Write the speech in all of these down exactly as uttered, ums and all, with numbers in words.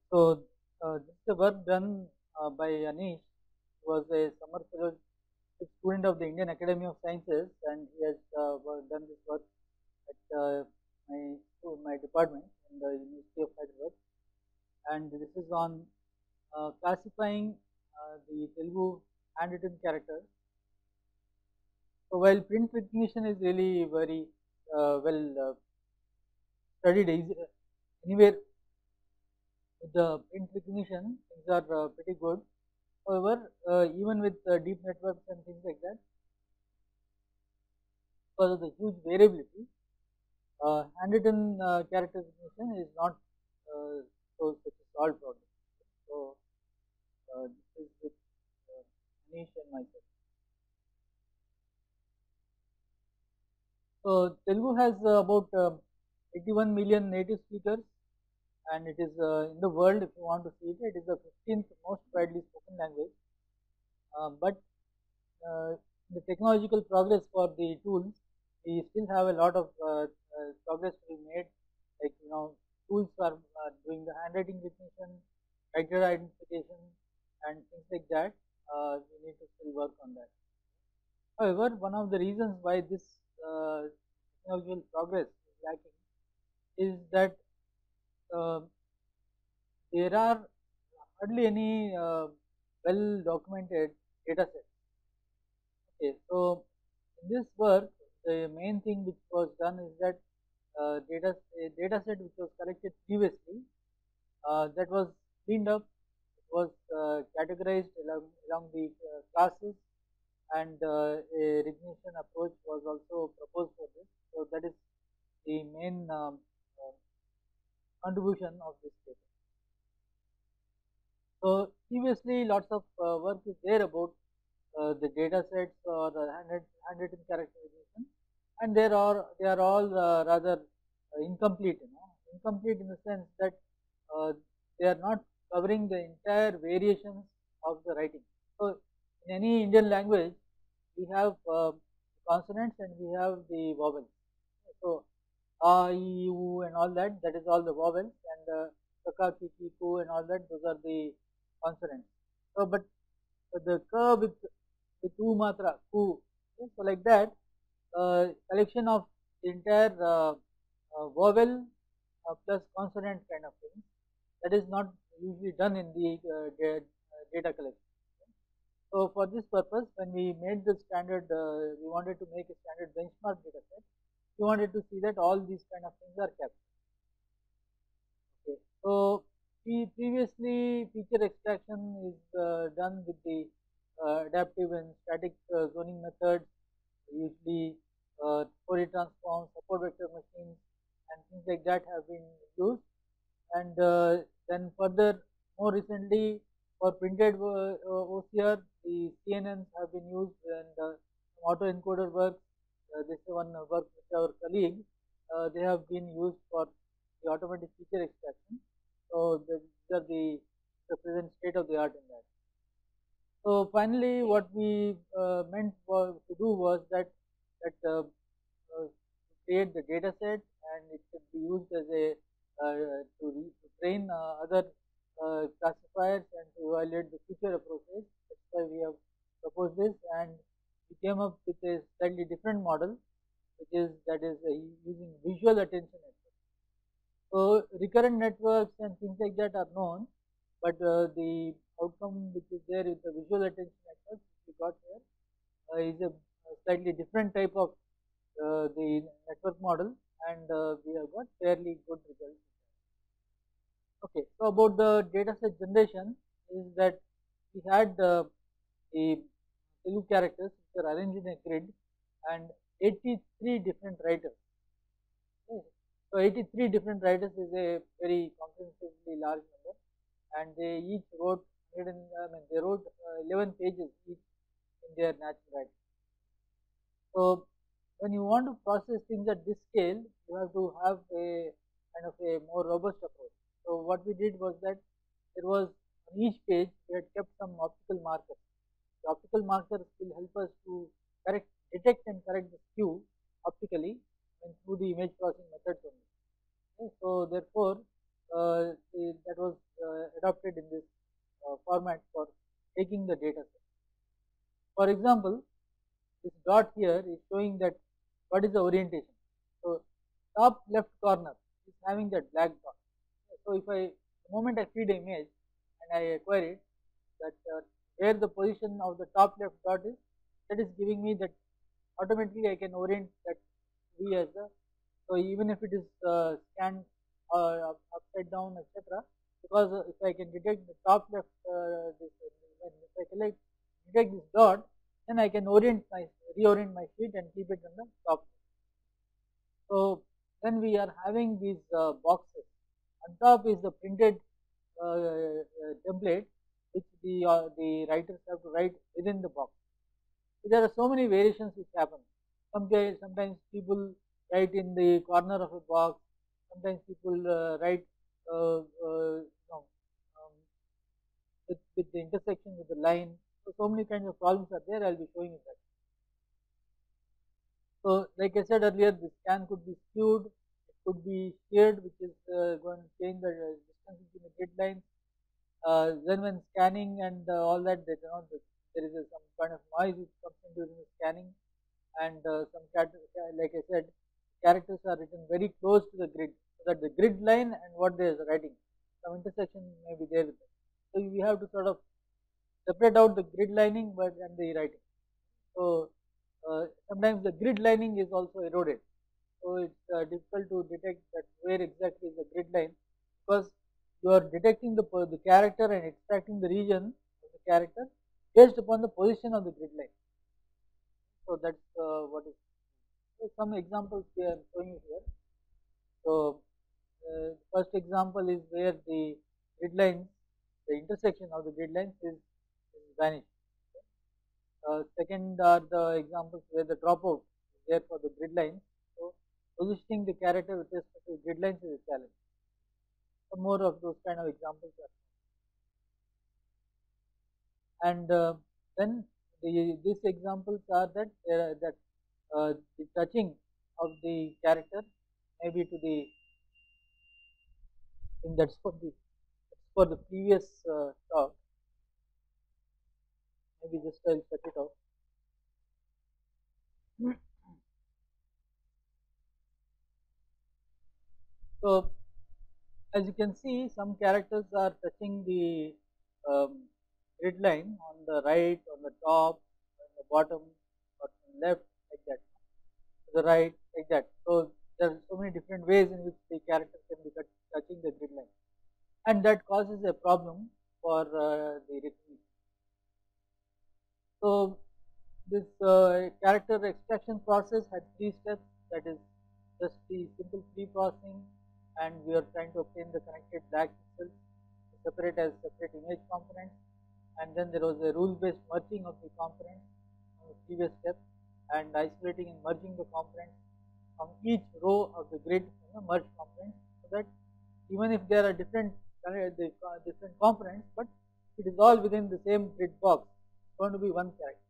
So uh, this is the work done uh, by Anish, who was a summer fellow student of the Indian Academy of Sciences, and he has uh, wo- done this work at uh, my school, my department in the University of Hyderabad. And this is on uh, classifying uh, the Telugu handwritten characters. So while print recognition is really very uh, well uh, studied easy, anywhere with the print recognition, things are uh, pretty good. However, uh, even with uh, deep networks and things like that, because of the huge variability, uh, handwritten uh, character recognition is not uh, so such a solved problem. So uh, this is with uh, Anish and myself. So Telugu has uh, about uh, eighty-one million native speakers, and it is uh, in the world. If you want to see it, it is the fifteenth most widely spoken language. Uh, but uh, the technological progress for the tools, we still have a lot of uh, uh, progress to be made. Like you know, tools are uh, doing the handwriting recognition, writer identification, and things like that. Uh, we need to still work on that. However, one of the reasons why this uh, technological progress is lacking is that uh, there are hardly any uh, well documented data sets. Okay, so in this work, the main thing which was done is that uh, data a data set which was collected previously, uh, that was cleaned up, it was uh, categorized along, along the uh, classes, and uh, a recognition approach was also proposed for this. So that is the main um, uh, contribution of this paper. So previously, lots of uh, work is there about uh, the data sets or the handwritten, handwritten characterization, and there are they are all uh, rather uh, incomplete. You know, incomplete in the sense that uh, they are not covering the entire variations of the writing. So in any Indian language, we have uh, consonants and we have the vowels. So a, I, U, and all that, that is all the vowels, and uh, kaka, kiki, ku, and all that, those are the consonants. So, but the ka with with u matra, ku, okay, so like that, uh, collection of the entire uh, uh, vowel uh, plus consonant kind of thing, that is not usually done in the uh, da- uh, data collection. So for this purpose, when we made the standard, uh, we wanted to make a standard benchmark data set. We wanted to see that all these kind of things are kept. Okay. So we previously feature extraction is uh, done with the uh, adaptive and static uh, zoning methods, usually uh, Fourier transforms, support vector machines, and things like that have been used. And uh, then further, more recently, for printed uh, O C R, the C N Ns have been used, and uh, autoencoder work. Uh, this is one work with our colleague. Uh, they have been used for the automatic feature extraction. So these are the, the present state of the art in that. So finally, what we uh, meant for, to do was that that uh, uh, create the data set, and it should be used as a uh, to, re, to train uh, other uh, classifiers and to evaluate the future approaches. That's why we have proposed this, and we came up with a slightly different model, which is that is uh, using visual attention network. So recurrent networks and things like that are known, but uh, the outcome which is there with the visual attention network which we got here uh, is a, a slightly different type of uh, the network model, and uh, we have got fairly good results. Okay, so about the data set generation is that we had uh, the Telugu characters which are arranged in a grid and eighty-three different writers. Okay. So eighty-three different writers is a very comprehensively large number, and they each wrote I mean they wrote uh, eleven pages each in their natural writing. So when you want to process things at this scale, you have to have a kind of a more robust approach. So what we did was that there was on each page we had kept some optical markers. The optical markers will help us to correct, detect and correct the skew optically and through the image processing methods only. Okay, so therefore, uh, the, that was uh, adopted in this uh, format for taking the data set. For example, this dot here is showing that what is the orientation. So top left corner is having that black dot. So if I, the moment I feed an image and I acquire it, that uh, where the position of the top left dot is, that is giving me that automatically I can orient that V as the, so even if it is uh, scanned uh, upside down, et cetera, because uh, if I can detect the top left, uh, this, uh, if I collect, detect this dot, then I can orient my, reorient my sheet and keep it on the top. So then we are having these uh, boxes. On top is the printed uh, uh, template which the uh, the writers have to write within the box. So there are so many variations which happen. Sometimes, sometimes people write in the corner of a box. Sometimes people uh, write uh, uh, you know, um, with, with the intersection with the line. So, so many kinds of problems are there. I will be showing you that. So, like I said earlier, the scan could be skewed, it could be sheared, which is uh, going to change the distance between the grid lines. Uh, then, when scanning and uh, all that, they, you know, the, there is a, some kind of noise which comes in during the scanning, and uh, some like I said, characters are written very close to the grid, so that the grid line and what they are writing, some intersection may be there with it. So we have to sort of separate out the grid lining, but and the writing. So uh, sometimes the grid lining is also eroded. So it's uh, difficult to detect that where exactly is the grid line, because you are detecting the the character and extracting the region of the character based upon the position of the grid line. So that's uh, what is. So some examples we are showing you here. So uh, first example is where the grid lines, the intersection of the grid lines is, is vanished. Uh, second are the examples where the dropout is there for the grid lines. So positioning the character with respect to grid lines is a challenge. Some more of those kind of examples are. And uh, then the, these examples are that uh, that uh, the touching of the character maybe to the, I think that's for the that's for the previous uh, talk. Maybe just I'll set it out. So as you can see, some characters are touching the um, grid line on the right, on the top, on the bottom, or on the left, like that. To the right, like that. So there are so many different ways in which the character can be touching the grid line, and that causes a problem for uh, the recognition. So this uh, character extraction process had three steps. That is just the simple pre-processing, and we are trying to obtain the connected black pixels to separate as separate image components, and then there was a rule-based merging of the components from the previous step, and isolating and merging the components from each row of the grid from the merged components, so that even if there are different uh, the, uh, different components, but it is all within the same grid box, it's going to be one character.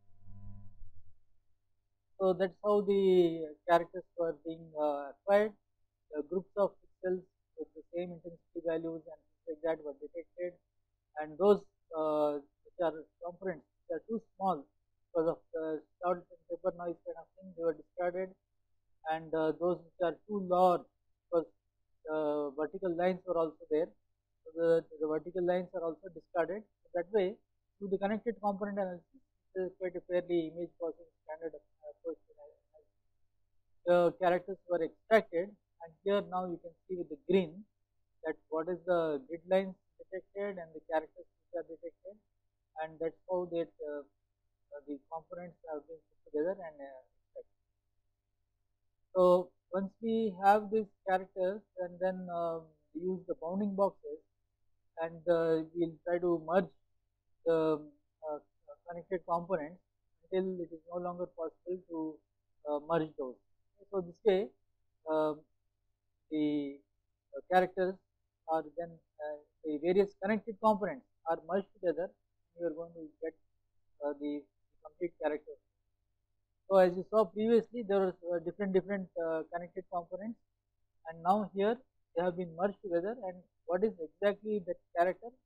So that's how the characters were being uh, acquired. The groups of pixels with the same intensity values and things like that were detected, and those uh, which are components which are too small because of the salt and pepper noise kind of thing, they were discarded, and uh, those which are too large because uh, vertical lines were also there, so the, the vertical lines are also discarded. So that way, through the connected component analysis, it is quite a fairly image processing standard approach. The characters were extracted, and here now you can see with the green that what is the grid lines detected and the characters which are detected, and that's how that uh, uh, the components have been put together and uh, extracted. So once we have these characters, and then uh, we use the bounding boxes, and uh, we'll try to merge the uh, connected components until it is no longer possible to uh, merge those. So this way, uh, the uh, characters are then uh, the various connected components are merged together, and you are going to get uh, the complete character. So as you saw previously, there were uh, different different uh, connected components, and now here they have been merged together, and what is exactly that character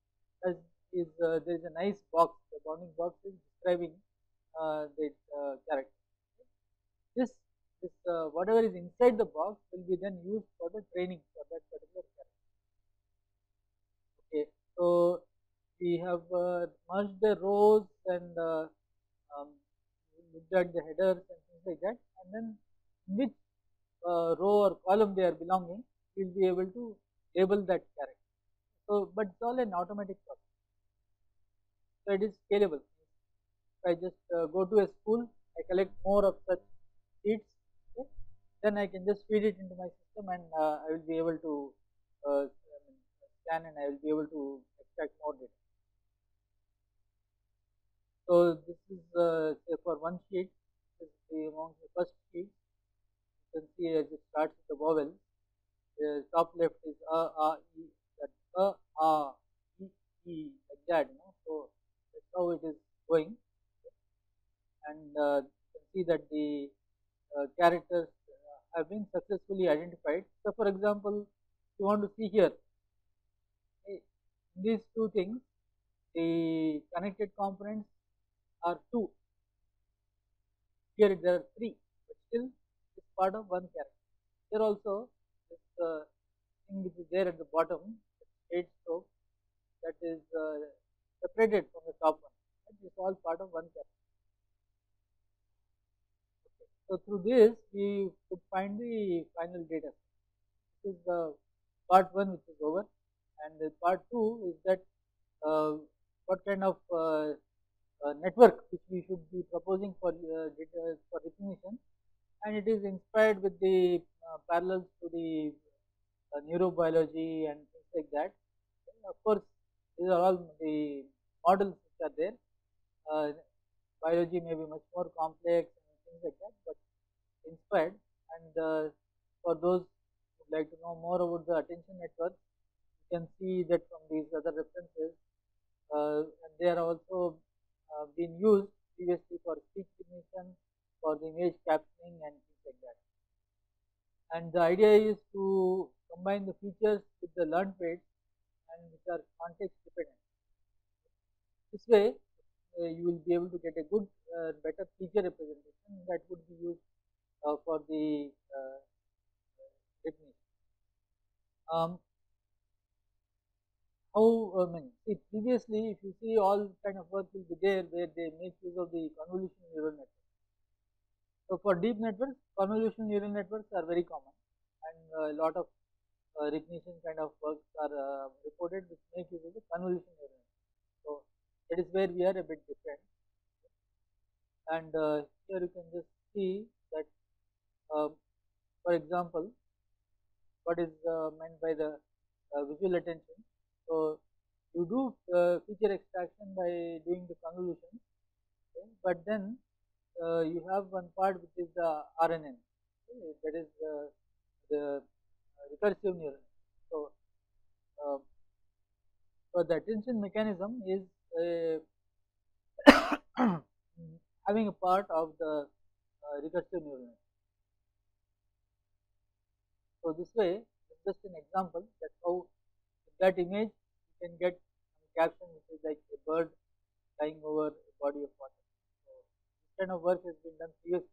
uh, there is a nice box. The bounding box is describing uh, the uh, character. This this uh, whatever is inside the box will be then used for the training for that particular character. Okay, so we have uh, merged the rows and uh, um, looked at the headers and things like that, and then which uh, row or column they are belonging, we will be able to label that character. So, but it's all an automatic process. So it is scalable. If I just uh, go to a school, I collect more of such sheets, okay, then I can just feed it into my system, and uh, I will be able to uh, scan, and I will be able to extract more data. So this is uh, say for one sheet, this is the amount the first sheet. You can see as it starts with the vowel. The top left is a, a, e, that a, a, e, e, like that. You know, so that's how it is going, and uh, you can see that the uh, characters uh, have been successfully identified. So, for example, if you want to see here, okay, these two things, the connected components are two. Here there are three, but still it's part of one character. Here also, this uh, thing which is there at the bottom, the straight stroke, that is uh, separated from the top one. That is all part of one character. Okay. So through this, we could find the final data. This is the part one which is over, and the part two is that uh, what kind of uh, uh, network which we should be proposing for uh, data for recognition, and it is inspired with the uh, parallels to the uh, neurobiology and things like that. And of course, these are all the models which are there. Uh, biology may be much more complex and things like that, but inspired. And uh, for those who would like to know more about the attention network, you can see that from these other references, uh, and they are also uh, been used previously for speech recognition, for the image captioning and things like that. And the idea is to combine the features with the learned weights and which are context dependent. This way, uh, you will be able to get a good, uh, better feature representation that would be used uh, for the uh, recognition. Um, how I mean, see previously, if you see, all kind of work will be there where they make use of the convolutional neural networks. So for deep networks, convolutional neural networks are very common, and a lot of uh, recognition kind of works are uh, reported which make use of the convolutional neural networks. So that is where we are a bit different. And uh, here you can just see that, uh, for example, what is uh, meant by the uh, visual attention. So you do uh, feature extraction by doing the convolution, okay, but then uh, you have one part which is the R N N, okay, that is uh, the recursive neural. So, uh, so the attention mechanism is uh, having a part of the uh, recursive neural network. So this way, just an example that how that image you can get a caption which is like a bird flying over a body of water. So this kind of work has been done previously.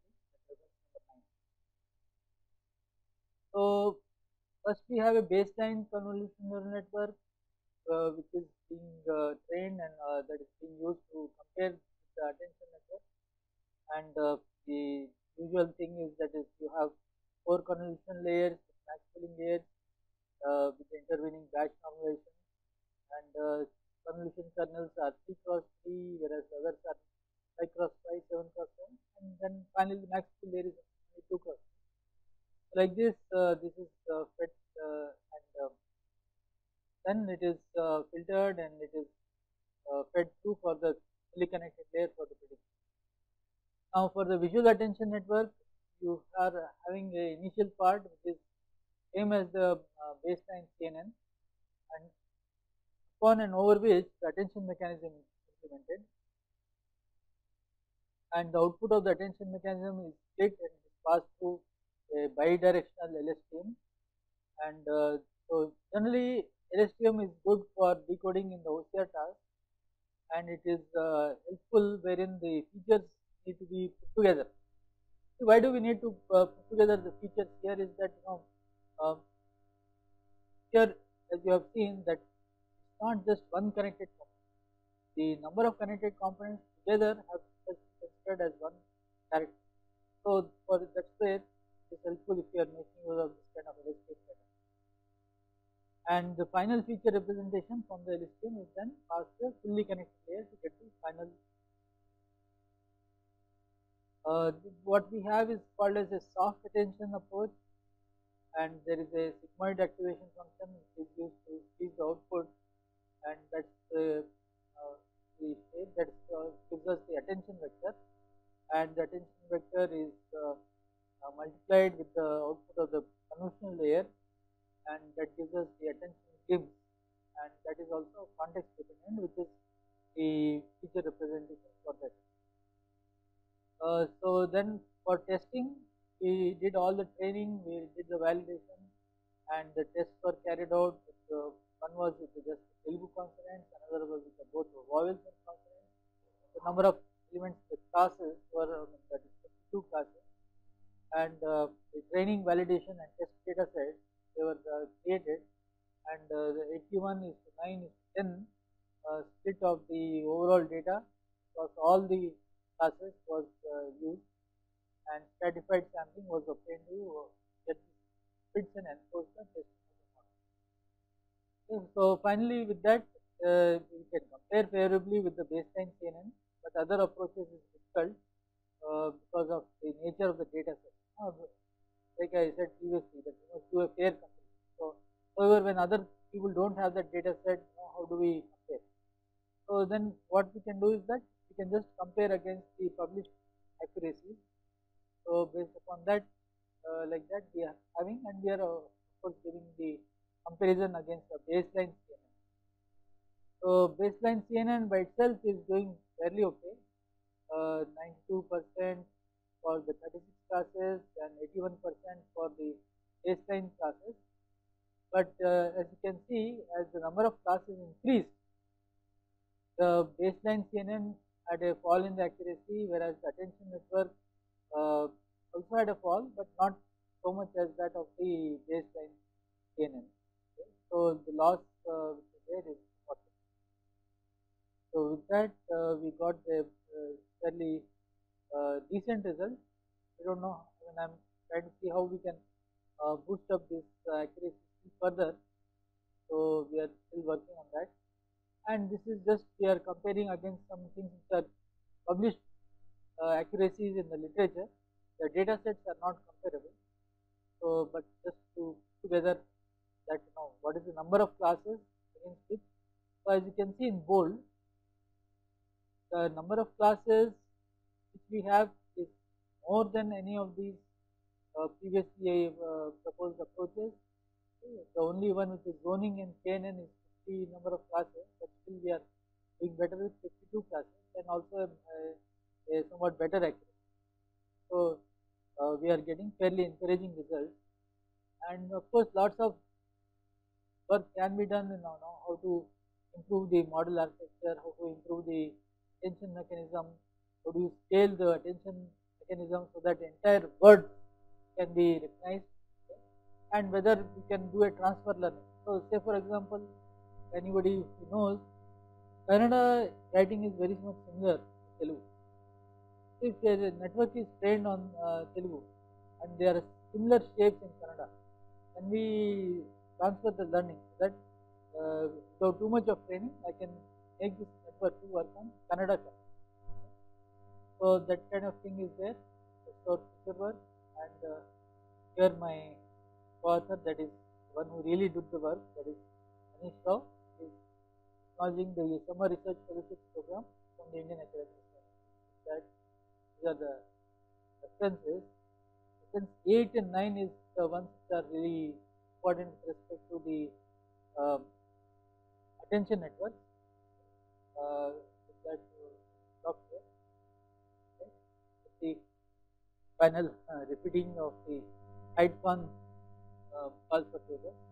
So first we have a baseline convolutional neural network uh, which is being uh, trained, and uh, that is being used to compare with the attention network. And uh, the usual thing is that is you have four convolution layers, max pooling layers uh, with the intervening batch normalization, and uh, convolution kernels are three cross three, whereas others are five cross five, seven cross seven, and then finally the max pool layer is only two cross three. Like this, uh, this is uh, fed uh, and uh, then it is uh, filtered and it is uh, fed through for the fully connected layer for the prediction. Now for the visual attention network, you are having a initial part which is same as the uh, baseline C N N, and upon and over which the attention mechanism is implemented, and the output of the attention mechanism is split and is passed through a bidirectional L S T M. And uh, so generally L S T M is good for decoding in the O C R task, and it is uh, helpful wherein the features need to be put together. See, why do we need to uh, put together the features here is that, you know, um, here as you have seen that it's not just one connected component. The number of connected components together have to be considered as one character. So for that's where it is helpful if you are making use of this kind of L S T M pattern. And the final feature representation from the L S T M is then passed to a fully connected layer to get the final. Uh, what we have is called as a soft attention approach, and there is a sigmoid activation function which is used to increase the output, and that's the, uh, the shape that uh, gives us the attention vector, and the attention vector is uh, uh, multiplied with the output of the convolutional layer, and that gives us the attention glimpse, and that is also context dependent, which is the feature representation for that. Uh, so then for testing, we did all the training, we did the validation, and the tests were carried out. With, uh, one was with just Telugu consonants, another was with the both vowels and consonants. The number of elements, the classes were um, that is fifty-two classes, and uh, the training, validation, and test data sets they were uh, created, and uh, the eighty-one is to nine is to ten uh, split of the overall data across all the classes was uh, used, and stratified sampling was obtained to uh, get fits and enforce the testing of the model. Okay, so finally, with that, uh, we can compare favorably with the baseline C N N, but other approaches is difficult uh, because of the nature of the data set. Uh, like I said previously, that you must do a fair comparison. So, however, when other people don't have that data set, you know, how do we compare? So then, what we can do is that we can just compare against the published accuracies. So based upon that, uh, like that we are having, and we are uh, of course giving the comparison against the baseline C N N. So baseline C N N by itself is doing fairly okay, uh, ninety-two percent for the thirty-six classes and eighty-one percent for the baseline classes. But uh, as you can see, as the number of classes increased, the baseline C N N had a fall in the accuracy, whereas the attention network uh, also had a fall, but not so much as that of the baseline C N N. Okay. So the loss uh, which is there is important. So with that, uh, we got a uh, fairly uh, decent result. I don't know. I mean, I'm trying to see how we can uh, boost up this uh, accuracy further. So we are still working on that. And this is just we are comparing against some things which are published uh, accuracies in the literature. The data sets are not comparable. So, but just to put together that, you know, what is the number of classes against which. So as you can see in bold, the number of classes which we have is more than any of these uh, previously uh, proposed approaches. The only one which is zoning in K N N is fifty number of classes, but still we are doing better with fifty-two classes and also a, a somewhat better accuracy. So uh, we are getting fairly encouraging results, and of course lots of work can be done in you know, how to improve the model architecture, how to improve the attention mechanism, how do you scale the attention mechanism so that the entire word can be recognized, okay, and whether we can do a transfer learning. So say for example, anybody who knows, Kannada writing is very much similar to Telugu. If a network is trained on uh, Telugu and there are similar shapes in Kannada, then we transfer the learning so that uh, without too much of training, I can make this network to work on Kannada. So that kind of thing is there. So future work, and uh, here my co-author, that is one who really did the work, that is Anish, is acknowledging the summer research fellowship program from the Indian Academy. That these are the references. Reference eight and nine is the ones that are really important with respect to the um, attention network. Uh, that stop here. Okay. The final uh, repeating of the height one uh, pulse per table.